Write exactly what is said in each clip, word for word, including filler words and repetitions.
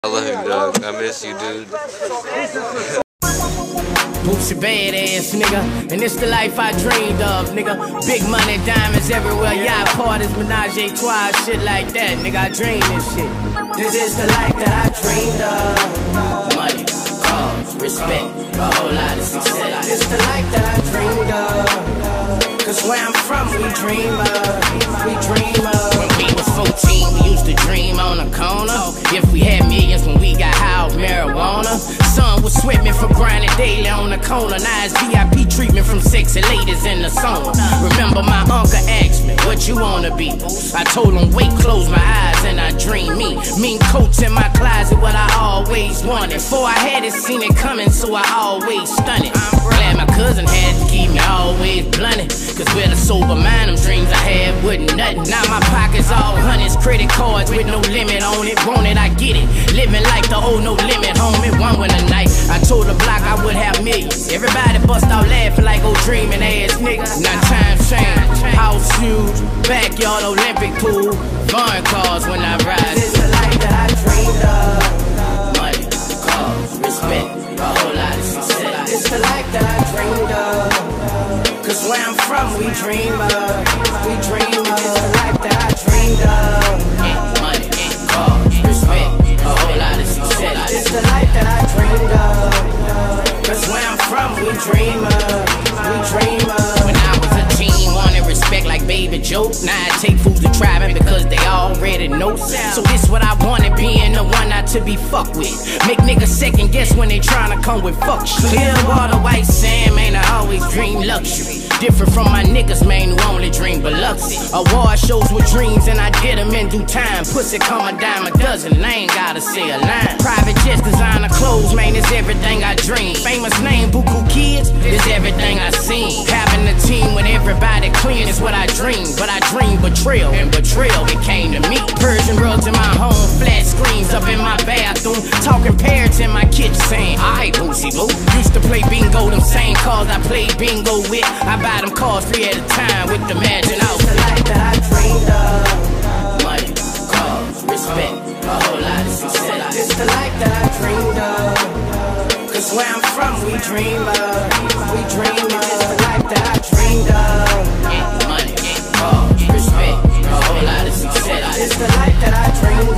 I love you, dog. I miss you, dude. Boots a badass, nigga, and it's the life I dreamed of, nigga. Big money, diamonds everywhere, yacht parties, menage a trois, shit like that, nigga. I dream this shit. This is the life that I dreamed of. Money, cars, respect, a whole lot of success. It's the life that I dreamed of. Cause where I'm from, we dream of, we dream of. When we was fourteen, we used to dream on a corner. If we had millions when we got high off marijuana. Sun was swimming for grinding daily on the corner. Now it's V I P treatment from sexy ladies in the sauna. Remember my uncle asked me, what you wanna be? I told him, wait, close my eyes and I dream me. Mean coats in my closet, what I always wanted. Before I had it, seen it coming, so I always stunned it. I'm glad my cousin had to keep me always blunted. Cause with a sober mind, them dreams I had wasn't nothing. Now my pockets all hundreds, credit cards with no limit on it. Want it, I get it. Living like the old no limit, home. It one winter night. I told the block I would have millions. Everybody bust out laughing like old dreaming ass niggas. Now times change. House huge, backyard Olympic pool. Foreign cars when I rise. This is the life that I dreamed of. Money, cars, respect, a whole lot of success. It's the life that I dreamed of. Cause where I'm from, we dream of, we dream of. It's the life that I dreamed of. And money, and cars, respect, a whole lot of success. It's the life that I dreamed of. Cause where I'm from, we dream of, we dream of. When I was a teen, wanted respect like Baby Joe. Now I take fools to try me because they already know. So this what I wanted, being the one not to be fucked with. Make niggas second guess when they tryna come with fuck shit. Clear water, white sand, man, I always dream luxury. Different from my niggas, man, who only dream Belich. Award shows with dreams and I did them in due time. Pussy come a dime a dozen, I ain't gotta say a line. Private jets, designer clothes, man, it's everything I dream. Famous name, Buku Kids, is everything I seen. Having a team with everybody clean is what I dream. But I dream betrayal, and betrayal it came to me. Persian rugs in my home, flat screens up in my bathroom. Talking parrots in my kitchen saying, alright, Boosie Boo. Used to play bingo, them same cars I played bingo with. I buy them cars three at a time with the magic out. It's the life that I dreamed of. Money, cars, respect, a whole lot of success. It's the life that I dreamed of. Cause where I'm from, we dream of, we dream of. It's the life that I dreamed of. And money, and cars, respect, a whole lot of success. It's the life that I dreamed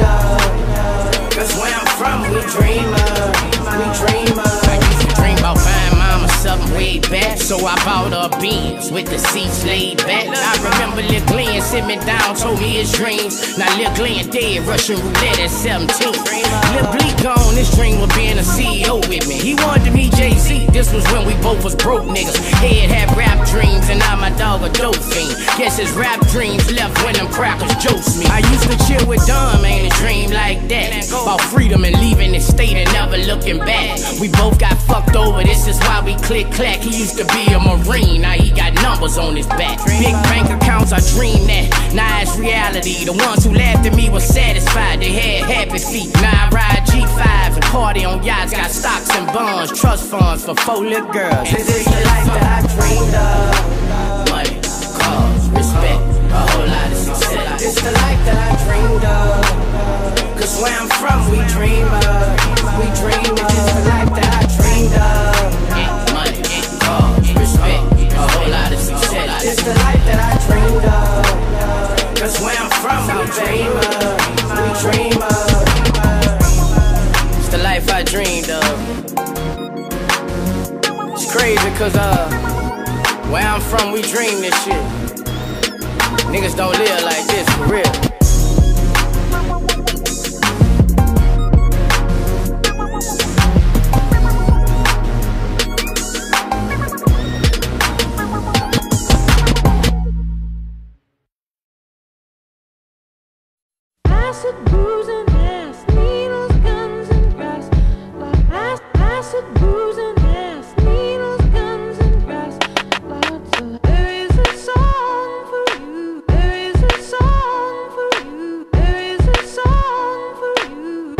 of. Cause where I'm from, we dream of, we dream of. I used to dream about fine mama something way back. So I bought her Benz with the seats laid back. I remember Lil Glenn sit me down, told me his dreams. Now Lil Glenn dead, Russian roulette at seventeen. Lil Bleak gone, his dream was being a C E O with me. He wanted to meet Jay-Z, this was when we both was broke niggas. Head had rap dreams and now my dog a dope fiend. Guess his rap dreams left when them crackers jokes me. I used to chill with Dumb, ain't a dream like that. About freedom and leaving the state and never looking back. We both got fucked over, this is why we click clack. He used to be a Marine, now he got numbers on his back. Big bank accounts, I dream that, now it's reality. The ones who laughed at me were satisfied, they had happy feet. Now I ride G fives and party on yachts, got stocks and bonds, trust funds for four little girls. This is the life that I dreamed of. Money, cars, respect, a whole lot of success. It's the life that I dreamed of. Cause where I'm from, we dream of, we dream of. It's the life that I dreamed of. And money, and cars, respect, a whole lot of success. It's the life that I dreamed of. Cause where I'm from, we dream of, we dream of. It's the life I dreamed of. It's crazy cause uh, where I'm from, we dream this shit. Niggas don't live like this for real. Acid, booze, and ass, needles, guns, and grass. Acid, booze, and ass, needles, guns, and grass. Lots of. There is a song for you. There is a song for you. There is a song for you.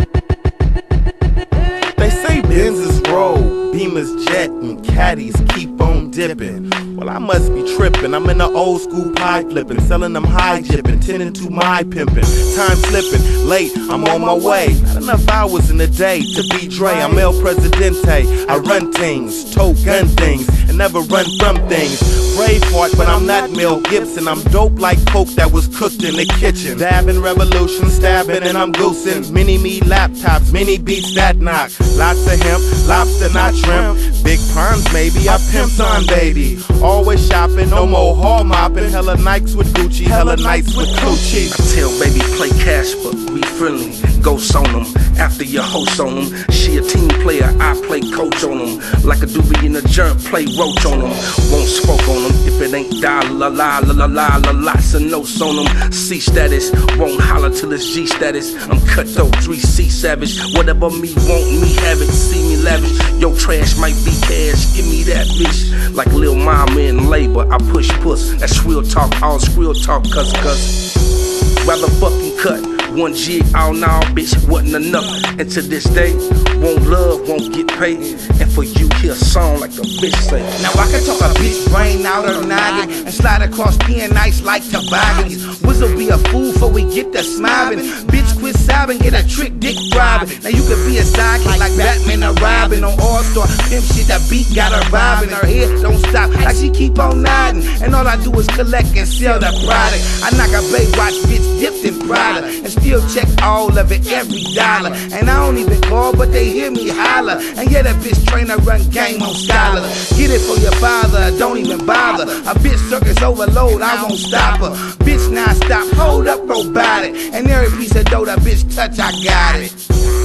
They say Benzes roll, Beamers jet, and caddies keep on dipping. Well, I must be trippin'. I'm in the old school pie flippin', sellin' them high jippin', tending to my pimpin'. Time slippin', late, I'm on my way. Not enough hours in the day to be Dre. I'm El Presidente. I run things, tote gun things, and never run from things. Braveheart, but I'm not Mel Gibson. I'm dope like coke that was cooked in the kitchen. Dabbing, revolution, stabbing, and I'm goosing. Mini me laptops, mini beats that knock. Lots of hemp, lobster, not shrimp. Big ponds, maybe, I pimps on, baby. Always shopping, no more hall mopping. Hella Nikes with Gucci, hella nights with Coochie. I tell baby play cash, but be friendly. Ghost on them, after your host on them. She a team player, I play coach on them. Like a doobie in a jerk, play roach on them. Won't smoke on them if it ain't dollar, la la la la la, lots of notes on them. C status, won't holler till it's G status. I'm cutthroat, three C savage. Whatever me want, me have it, see me lavish. Yo, trash might be cash, give me that bitch. Like Lil Mama in labor, I push puss. That's real talk, all real talk, cuz cuz. Rather fucking cut. One jig, all now, bitch, wasn't enough. And to this day, won't love, won't get paid. And for you, hear a song like a bitch say. Now I can talk a bitch brain out of noggin and slide across being nice like toboggans. Wiz'll be a fool before we get to smiling. Bitch, quit sobbing, get a trick dick driving. Now you could be a sidekick like Batman or Robin on All-Star. Pimp shit, that beat got her bobbing. Her head don't stop, like she keep on nodding. And all I do is collect and sell the product. I knock a Baywatch bitch dipped in Prada and still check all of it, every dollar. And I don't even call, but they hear me holler. And yeah, that bitch trainer run game on scholar. Get it for your father, don't even bother. A bitch circus overload, I won't stop her. Bitch non-stop, hold up, robotic. And every piece of dough that bitch touch, I got it.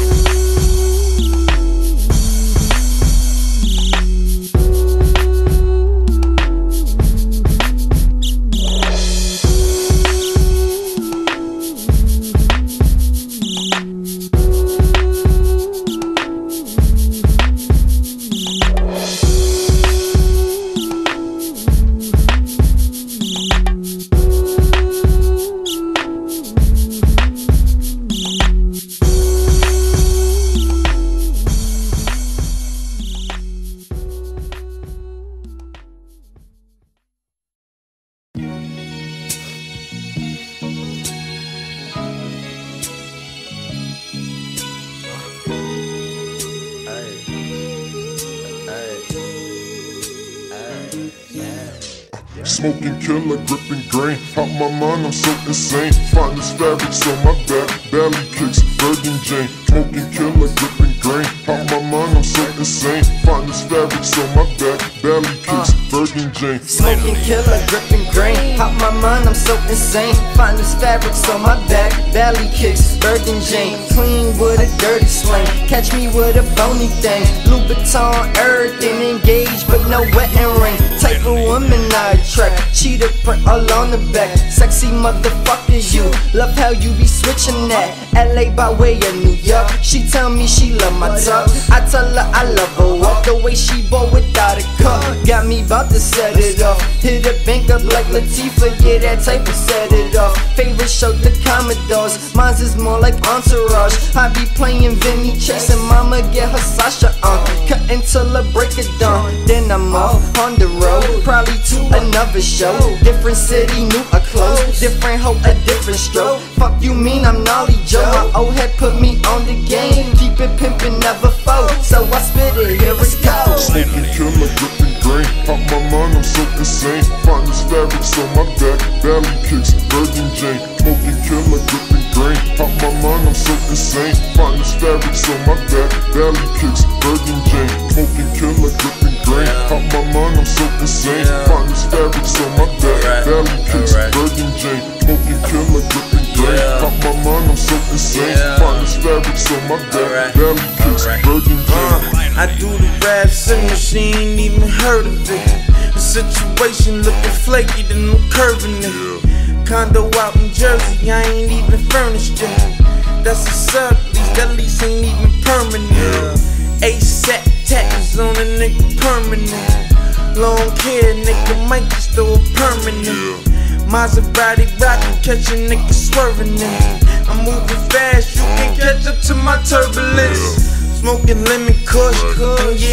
Smoking killer, gripping grain. Out my mind, I'm so insane. Finest fabrics on my back, belly kicks, Virgin Jane. Smoking killer, gripping grain. Out my mind, I'm so insane. Finest fabrics on my back, belly kicks, Virgin Jane. Smoking killer, gripping grain. Out my mind, I'm so insane. Finest fabrics on my back, belly kicks, Virgin Jane. Clean with a dirty slang. Catch me with a bony thing. Louboutin, everything engaged, but no wedding ring. Type of woman I attract. Cheetah print all on the back. Sexy motherfucker, you. Love how you be switching that. L A by way of New York. She tell me she love my talk. I tell her I love her walk. The way she bought without a cup got me about to set it off. Hit a bank up like Latifah. Yeah, that type of set it off. Favorite show, the Commodores. Mine's is more like Entourage. I be playing Vinny Chase and mama get her Sasha on. Cut until the break of dawn. Then I'm off on the road. Probably to another show. Different city, new or close. Different hoe, a different stroke. Fuck you mean I'm Nolly Joe. My old head put me on the game. Keep it pimpin', never fold. So I spit it, here it goes. Smoking killer, gripping grain. Out my mind, I'm so insane. Finest fabrics on my back, belly kicks, Virgin Jane. Smoking killer, gripping grain. Out my mind, I'm so insane. Finest fabrics on my back, belly kicks, Virgin Jane. Smoking killer, gripping grain. Out my mind, I'm so insane. Finest fabrics on my back, belly kicks, Virgin Jane. Smoking killer, gripping grain. Out my mind, I'm so insane. Finest fabrics on my back, belly kicks, Virgin Jane. I do the raps and she ain't even heard of it. The situation looking flaky, then I'm curving it. Condo out in Jersey, I ain't even furnished yet. That's a sublease, that lease ain't even permanent. ASAP tax on a nigga permanent. Long hair, nigga might just throw a permanent. Maserati rockin', catch a nigga swerving it. I'm moving fast, you can catch up to my turbulence. Smoking lemon kush, and yeah, I'm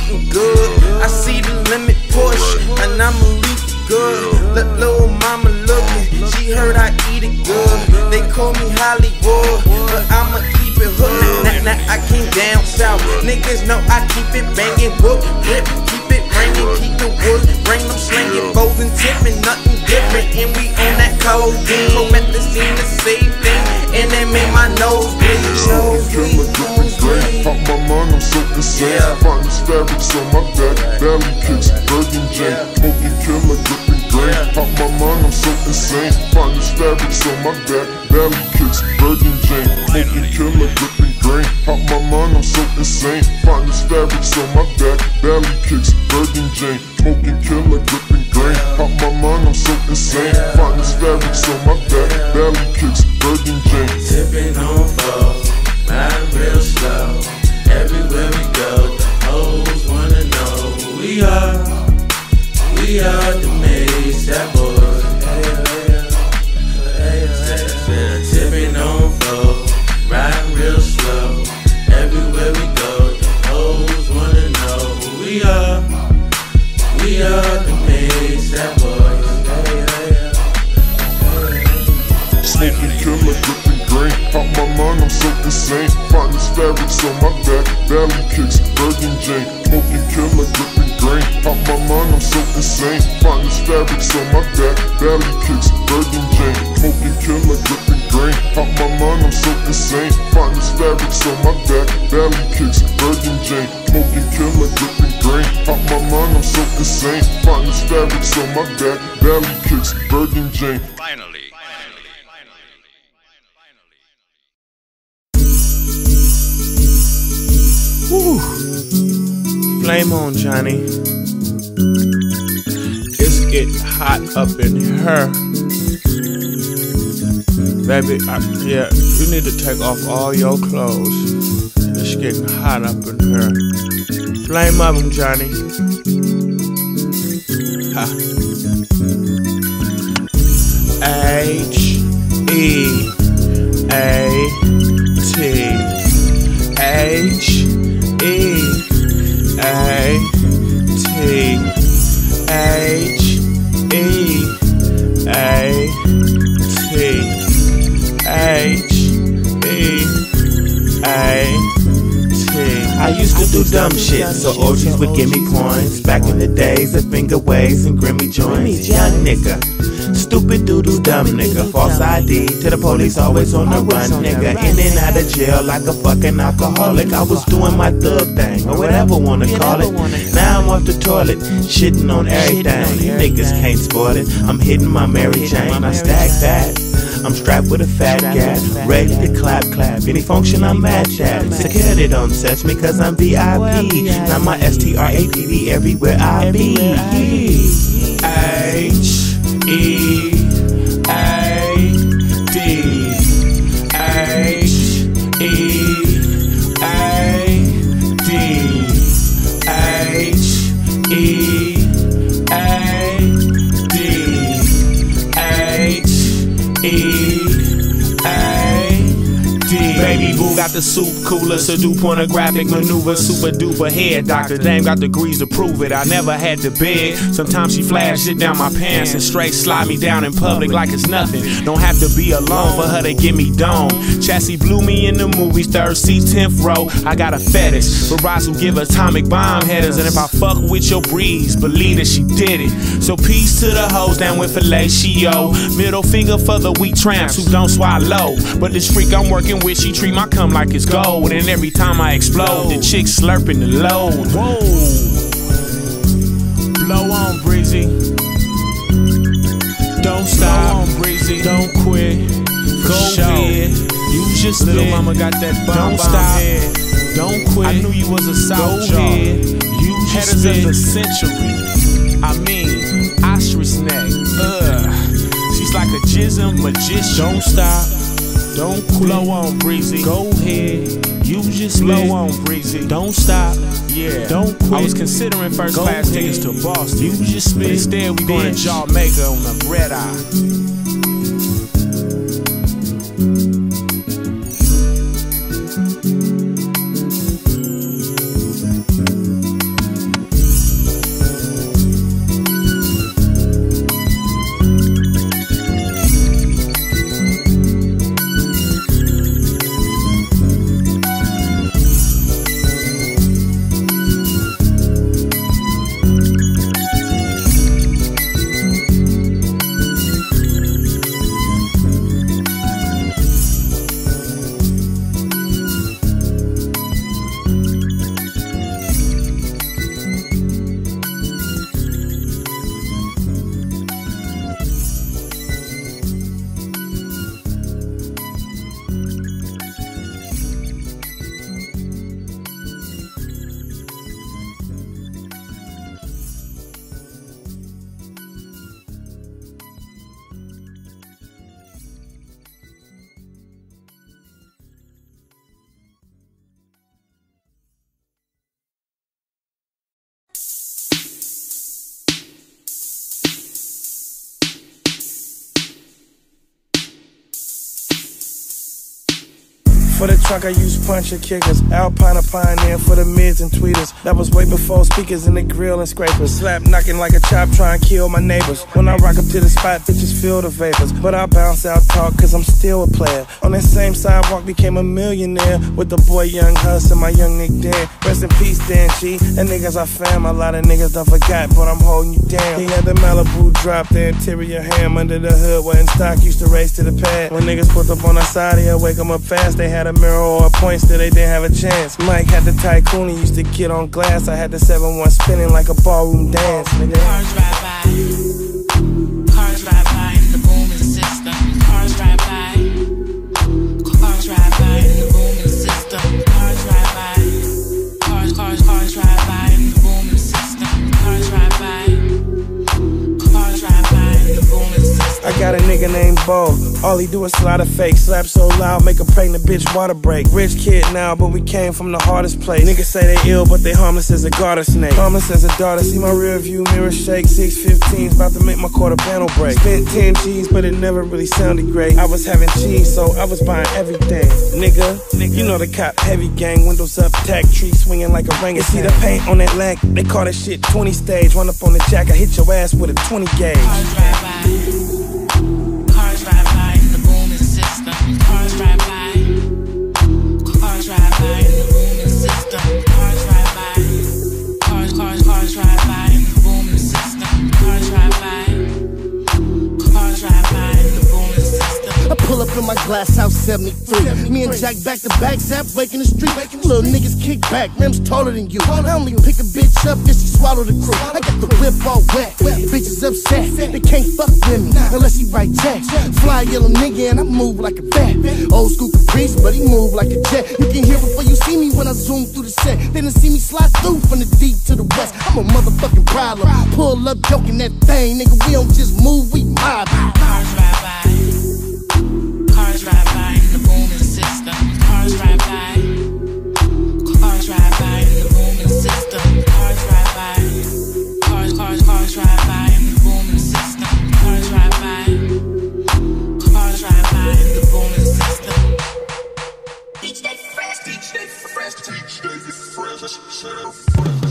eating good. I see the limit push, and I'ma leave it good. Let little mama lookin', she heard I eat it good. They call me Hollywood, but I'ma keep it hood. Now, now I came down south, niggas know I keep it bangin'. Whoop, rip, keep it ringin', keep the wood, bring them slingin', bows and tippin', nothing different. And we on that codeine, promethazine, the same thing, and it made my nose bleed. Nose bleed, nose bleed. Pop my mind, I'm so insane. Finest fabrics on my back, Belich kicks, Virgin Jane, smoking killer, gripping grain. Pop my mind, I'm so insane. Finest fabrics on my back, Belich kicks, Virgin Jane, smoking killer, gripping grain. Pop my mind, I'm so insane. Finest fabrics on my back, Belich kicks, Virgin Jane, smoking killer, gripping grain. Pop my mind, I'm so insane. Finest fabrics on my back, Belich kicks, Virgin Jane. Tipping on foes, riding real slow. Everywhere we go, the hoes wanna know who we are. We are the maze, that boy. Tipping on foes, riding real slow. Everywhere we go, the hoes wanna know who we are. We are the maze, that boy. Smoking killer, gripping grain. Pop my mind, I'm so insane. Finest fabrics on my back, Belich kicks, Virgin Jane, smoking killer, gripping grain. Pop my mind, I'm so insane. Finest fabrics on my back, Belich kicks, Virgin Jane, smoking killer, gripping grain. Pop my mind, I'm so insane. Finest fabrics on my back, Belich kicks, Virgin Jane, smoking killer, gripping grain. Pop my mind, I'm so insane. Finest fabrics on my back, Belich kicks, Virgin Jane. Finally. Woo. Flame on, Johnny. It's getting hot up in here. Baby, I, yeah, you need to take off all your clothes. It's getting hot up in here. Flame of them, Johnny. Ha. H E A T H E A T H E A T H E A T. I used to do dumb shit, so orgies would give me points. Back in the days of finger waves and grimy joints. Young nigga, stupid doo-doo dumb nigga. False I D to the police, always on the run nigga. In and out of jail like a fucking alcoholic. I was doing my thug thing, or whatever wanna call it. Now I'm off the toilet, shitting on everything. You niggas can't spoil it. I'm hitting my Mary Jane, I stack that. I'm strapped with a fat gat, ready to clap clap. Any function I'm at that. Security don't touch me cause I'm V I P. Now my S T R A P D everywhere I be. H E A D H E A D H E A D H E A D. Baby boo got the soup cooler, so do pornographic maneuver. Super duper head doctor, dame got degrees to prove it. I never had to beg. Sometimes she flashed it down my pants and straight slide me down in public like it's nothing. Don't have to be alone for her to get me dome. Chassis blew me in the movies, third seat, tenth row. I got a fetish for rides who give atomic bomb headers. And if I fuck with your breeze, believe that she did it. So peace to the hoes down with fellatio. Middle finger for the weak tramps who don't swallow. But this freak I'm working with, she treat my cum like it's gold. And every time I explode, the chick slurping the load. Whoa. Blow on, Breezy. Don't stop. Blow on, Breezy. Don't quit. For Go sure. ahead. Use your spit. Little mama got that bomb. Don't stop. Head. Don't quit. I knew you was a south Go ahead. Use your spit. Of the century. I mean, ostrich neck. Ugh. She's like a jism magician. Don't stop. Don't quit. Blow on, Breezy. Go ahead. Use your spit. Blow on, Breezy. Don't stop. Yeah. Don't quit. I was considering first Go class ahead. tickets to Boston. Use your spit. But instead, we going to Jamaica on the red eye. For the trunk I used puncher kickers. Alpine a pioneer for the mids and tweeters. That was way before speakers in the grill and scrapers. Slap knocking like a chop trying to kill my neighbors. When I rock up to the spot, bitches feel the vapors. But I bounce out talk cause I'm still a player. On that same sidewalk became a millionaire. With the boy Young Huss and my young Nick Dan. Rest in peace Dan G. And niggas I fam. A lot of niggas done forgot but I'm holding you down. He had the Malibu drop, the interior ham under the hood. Wasn't stock, used to race to the pad. When niggas put up on the side, he'll wake them up fast. They had a mirror or a point, still they didn't have a chance. Mike had the tycoon, he used to get on glass. I had the seven one spinning like a ballroom dance. Nigga. Cars drive by, cars drive by in the booming system. Cars drive by, cars drive by in the booming system. Cars drive by, cars, cars, cars drive by in the booming system. Cars drive by, cars drive by in the booming system. I got a nigga named Bo. All he do is slide a fake. Slap so loud, make a pregnant bitch water break. Rich kid now, but we came from the hardest place. Niggas say they ill, but they harmless as a garter snake. Harmless as a daughter, see my rear view mirror shake. six fifteens, about to make my quarter panel break. Spent ten G's, but it never really sounded great. I was having cheese, so I was buying everything. Nigga, nigga, you know the cop heavy gang. Windows up, tack tree swinging like a ring. You see the paint on that lamp, they call that shit twenty stage. Run up on the jack, I hit your ass with a twenty gauge. Cars drive by. Cars drive by in the booming system. Cars drive by. Cars drive by in the booming system. Cars drive by. Cars, cars, cars drive by in the booming system. Cars drive by. Cars drive by in the booming system. I pull up in my glass house seventy-three. Me and Jack back to back, zap waking the street. Little niggas kick back, rims taller than you. I only pick a bitch up if she swallow the crew. I got the whip all wet, bitches upset. They can't fuck with me unless he write checks. Fly yellow nigga and I move like a bat. Old school Caprice, but he move like a jet. You can hear before you see me when I zoom through the set. Then see me slide through from the deep to the west. I'm a motherfucking problem. Pull up joking that thing, nigga. We don't just move, we mob. Cars drive by. Cars drive by in the booming system. Cars drive by. Cars drive by in the booming system. Cars drive by. Cars, cars, cars drive by in the booming system. Cars drive by. Cars drive by in the booming system. Each day fresh, each day fresh, each day fresh.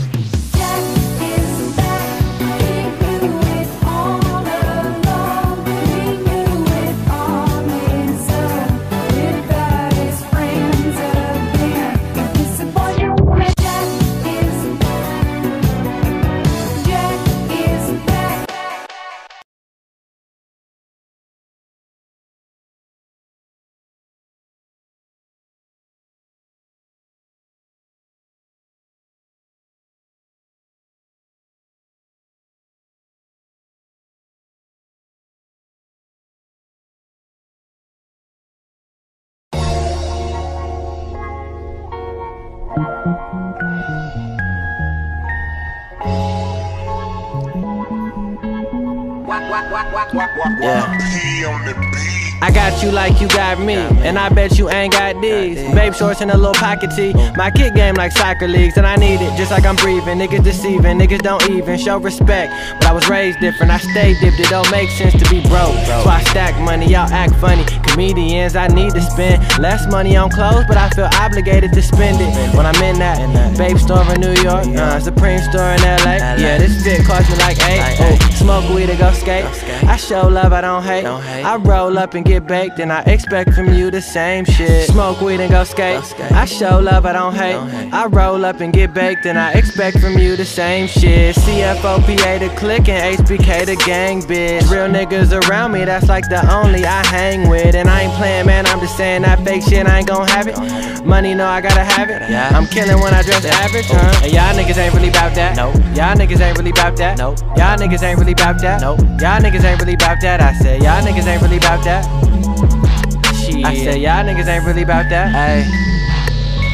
Yeah. I got you like you got me, and I bet you ain't got these. Babe shorts and a little pocket tee. My kick game like soccer leagues, and I need it just like I'm breathing. Niggas deceiving, niggas don't even show respect. But I was raised different, I stay dipped. It don't make sense to be broke, so I stack money, y'all act funny. Comedians, I need to spend less money on clothes, but I feel obligated to spend it when I'm in that Babe store in New York, uh, Supreme store in L A. Yeah, this fit cost me like eight. Ooh, smoke weed to go skate. I show love, I don't hate. I roll up and get baked, and I expect from you the same shit. Smoke weed and go skate. I show love, I don't hate. I roll up and get baked, and I expect from you the same shit. C F O P A the click and H B K the gang, bitch. Real niggas around me, that's like the only I hang with. And I ain't playing, man, I'm just saying that fake shit, I ain't gon' have it. Money, no, I gotta have it. I'm killing when I dress average, huh? And y'all niggas ain't really bout that. Nope. Y'all niggas ain't really bout that. Nope. Y'all niggas ain't really bout that. Nope. Y'all niggas ain't really bout that. I said, y'all niggas ain't really bout that. Shit. I said, y'all niggas ain't really bout that. Ayy.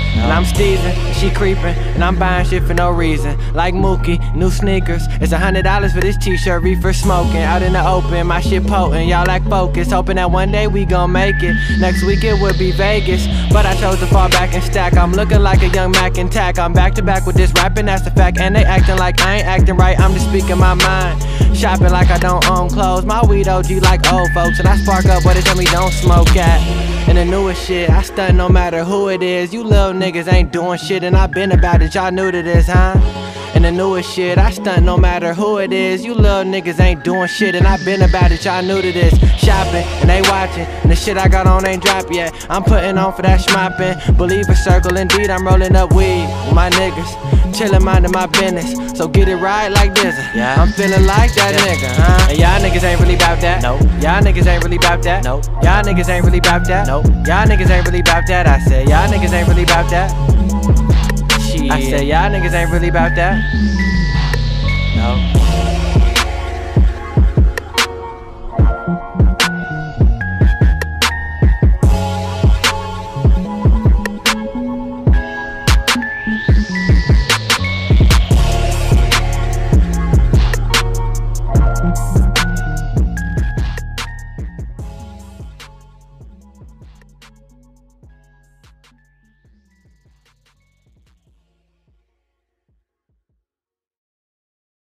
And I'm steezing, she creeping, and I'm buying shit for no reason. Like Mookie, new sneakers. It's a hundred dollars for this t-shirt, reefer smoking. Out in the open, my shit potent, y'all lack focus. Hoping that one day we gon' make it. Next week it would be Vegas, but I chose to fall back and stack. I'm looking like a young Mac and Tack. I'm back to back with this rapping, that's the fact. And they acting like I ain't acting right, I'm just speaking my mind. Shopping like I don't own clothes. My weed O G like old folks, and I spark up where they tell me don't smoke at. And the newest shit, I stunt no matter who it is. You little niggas ain't doing shit, and I been about it, y'all new to this, huh? And the newest shit, I stunt no matter who it is. You little niggas ain't doing shit, and I been about it, y'all new to this. Shopping, and they watching, and the shit I got on ain't dropped yet. I'm putting on for that schmopping. Believer circle, indeed, I'm rolling up weed with my niggas. Chillin', minding my business, so get it right like this. Yeah. I'm feeling like that yeah. nigga, huh? And y'all niggas ain't really bout that. Nope. Y'all niggas ain't really bout that. Nope. Y'all niggas ain't really bout that. Nope. Y'all niggas ain't really bout that. I said y'all niggas ain't really bout that. Shit. I said y'all niggas ain't really bout that. No.